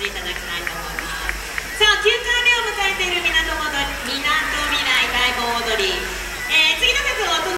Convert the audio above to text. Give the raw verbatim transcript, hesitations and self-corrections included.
していただきたいと思います。